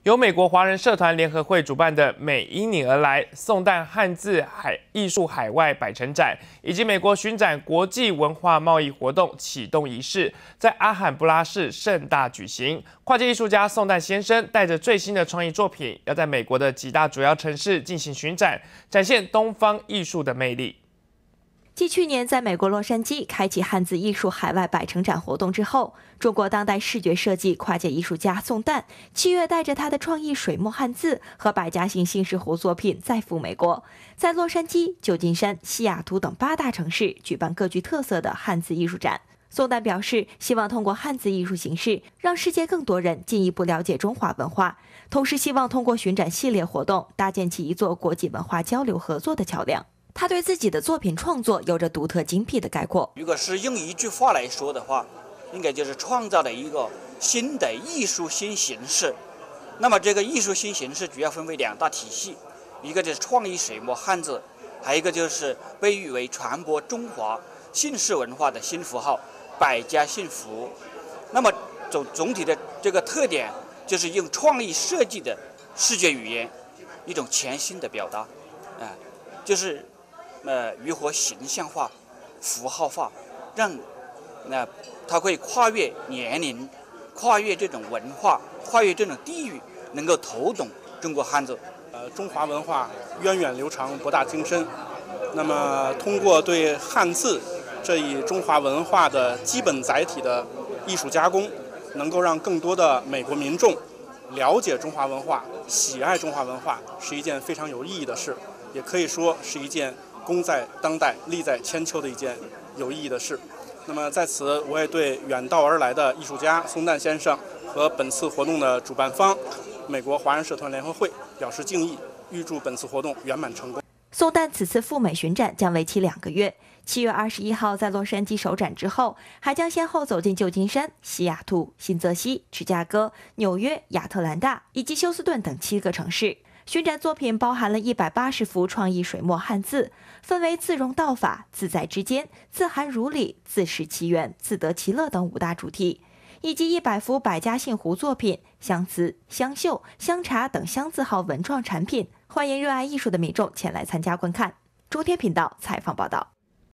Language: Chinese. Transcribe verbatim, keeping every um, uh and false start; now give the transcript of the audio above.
由美国华人社团联合会主办的“美因你而来”宋旦汉字海艺术海外百城展，以及美国巡展国际文化贸易活动启动仪式，在阿罕布拉市盛大举行。跨界艺术家宋旦先生带着最新的创意作品，要在美国的几大主要城市进行巡展，展现东方艺术的魅力。 继去年在美国洛杉矶开启汉字艺术海外百城展活动之后，中国当代视觉设计跨界艺术家宋旦七月带着他的创意水墨汉字和百家姓新石湖作品再赴美国，在洛杉矶、旧金山、西雅图等八大城市举办各具特色的汉字艺术展。宋旦表示，希望通过汉字艺术形式，让世界更多人进一步了解中华文化，同时希望通过巡展系列活动，搭建起一座国际文化交流合作的桥梁。 他对自己的作品创作有着独特精辟的概括。 如果是用一句话来说的话，应该就是创造了一个新的艺术新形式。那么这个艺术新形式主要分为两大体系，一个就是创意水墨汉字，还有一个就是被誉为传播中华姓氏文化的新符号——百家姓符。那么总总体的这个特点就是用创意设计的视觉语言，一种全新的表达，啊、呃，就是。 呃，如何形象化、符号化，让那、呃、它可以跨越年龄、跨越这种文化、跨越这种地域，能够读懂中国汉字。 呃，中华文化源远流长、博大精深。那么，通过对汉字这一中华文化的基本载体的艺术加工，能够让更多的美国民众了解中华文化、喜爱中华文化，是一件非常有意义的事，也可以说是一件 功在当代、利在千秋的一件有意义的事。那么在此，我也对远道而来的艺术家宋旦先生和本次活动的主办方美国华人社团联合会表示敬意，预祝本次活动圆满成功。 宋旦此次赴美巡展将为期两个月，七月二十一号在洛杉矶首展之后，还将先后走进旧金山、西雅图、新泽西、芝加哥、纽约、亚特兰大以及休斯顿等七个城市。 巡展作品包含了一百八十幅创意水墨汉字，分为自容道法、自在之间、自含如理、自食其源、自得其乐等五大主题，以及一百幅百家姓湖作品、香瓷、香绣、香茶等香字号文创产品。欢迎热爱艺术的民众前来参加观看。中天频道采访报道。